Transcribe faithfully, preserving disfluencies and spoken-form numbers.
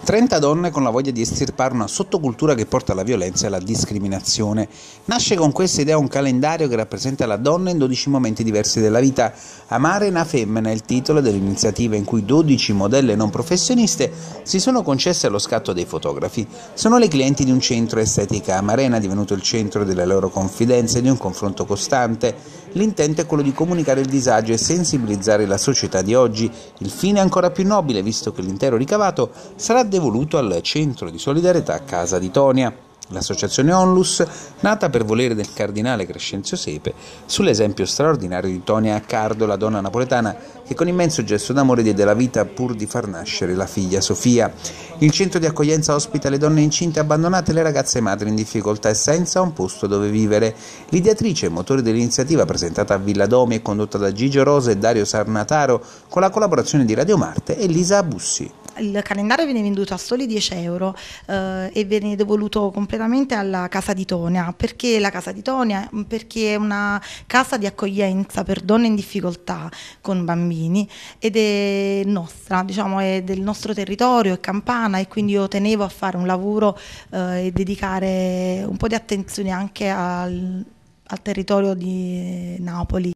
trenta donne con la voglia di estirpare una sottocultura che porta alla violenza e alla discriminazione. Nasce con questa idea un calendario che rappresenta la donna in dodici momenti diversi della vita. Amare una femmina è il titolo dell'iniziativa in cui dodici modelle non professioniste si sono concesse allo scatto dei fotografi. Sono le clienti di un centro estetica Amarena, divenuto il centro delle loro confidenze e di un confronto costante. L'intento è quello di comunicare il disagio e sensibilizzare la società di oggi. Il fine è ancora più nobile, visto che l'intero ricavato sarà devoluto al Centro di Solidarietà Casa di Tonia. L'associazione Onlus, nata per volere del cardinale Crescenzio Sepe, sull'esempio straordinario di Tonia Accardo, la donna napoletana che con immenso gesto d'amore diede la vita pur di far nascere la figlia Sofia. Il centro di accoglienza ospita le donne incinte abbandonate e le ragazze madri in difficoltà e senza un posto dove vivere. L'ideatrice e motore dell'iniziativa, presentata a Villa Domi e condotta da Gigio Rosa e Dario Sarnataro, con la collaborazione di Radio Marte e Lisa Bussi. Il calendario viene venduto a soli dieci euro eh, e viene devoluto completamente alla Casa di Tonia. Perché la Casa di Tonia? Perché è una casa di accoglienza per donne in difficoltà con bambini ed è nostra, diciamo, è del nostro territorio, è campana, e quindi io tenevo a fare un lavoro eh, e dedicare un po' di attenzione anche al, al territorio di Napoli.